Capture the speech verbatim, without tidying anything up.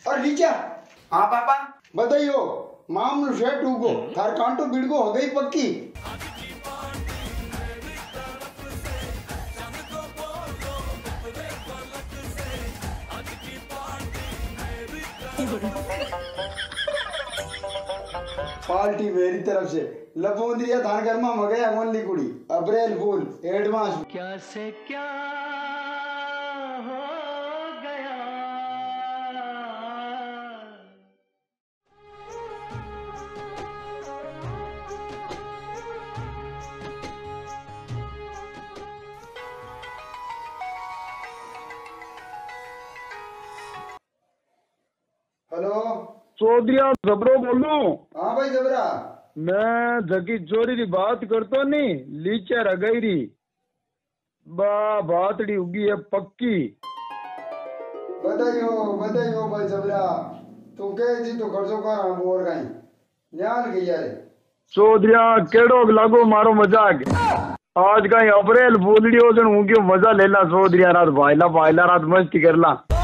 और लीचा। हाँ पापा बताइयो मामू शेट उगो थार कांटो बिड़गो हो गई पक्की। पार्टी मेरी तरफ से लपूंदिया थान घर में मगया मोनली कुड़ी अप्रैल फूल एडवांस। क्या से क्या हो गया। हेलो चौधरी जबरो बोलू। हाँ भाई जबरा मैं जगी चोरी की बात करतो नहीं लीचा रगई री बा बातड़ी उगी है पक्की। बताइयो बताइयो भाई जबरा तू के जी तो खर्चो कर हम और गई न्याल गई यार। चौधरी केड़ो लागो मारो मजाक आज कहीं अप्रैल फूलड़ी हो जन उगी मजा लेला चौधरी रात भाईला भाईला रात मस्ती करला।